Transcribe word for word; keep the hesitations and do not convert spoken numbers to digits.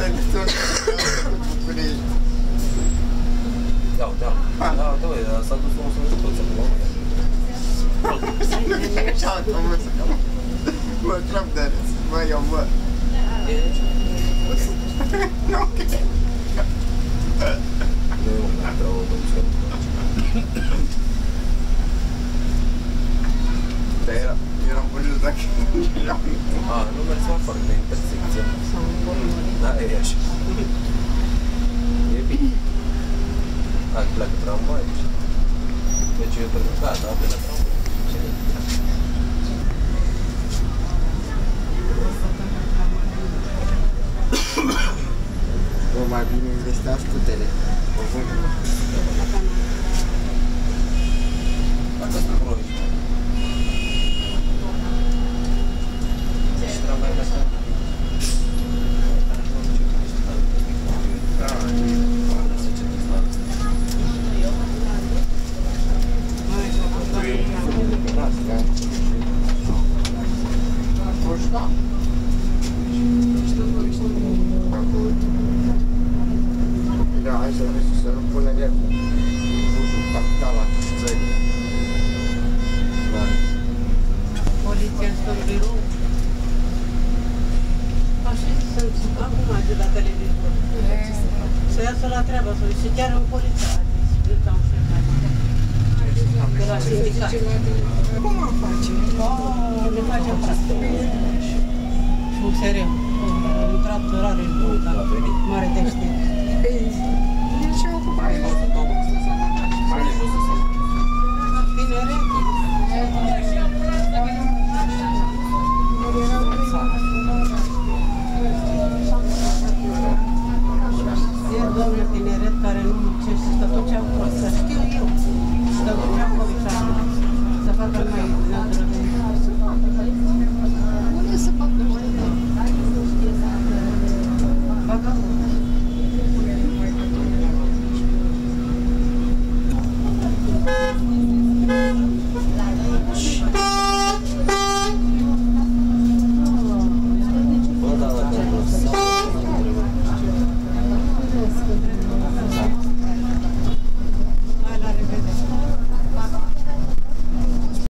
Da, da. Da, da, s-a dus omul să-mi toți acum. Nu e așa, omul să cam... Mă, trap de râs, mă, eu mă. Nu, ok. Nu e un metro, domnule. Dar era, eram curios dacă eram... A, nu mergi afară de intersecție. Da, e așa. E bine. A, pleacă tramvai. Deci eu trebuie, gata, a plecat tramvai. Bă, mai bine investeați putele. Asta sunt proști. Și tramvai asta. Da, da. Da, hai să vezi să nu pune de bușul capitala țării. Poliția stă în birou. Așa sunt acum de la televizor. Să iasă la treabă, să uite, chiar un poliția. Îl șefat. De la sindicat. Cum am face? Ne facem practic. Și U S R-ul. A intrat rare în mare textil. Păi, el și-a ocupat. Mai mult, două. Mai mult, să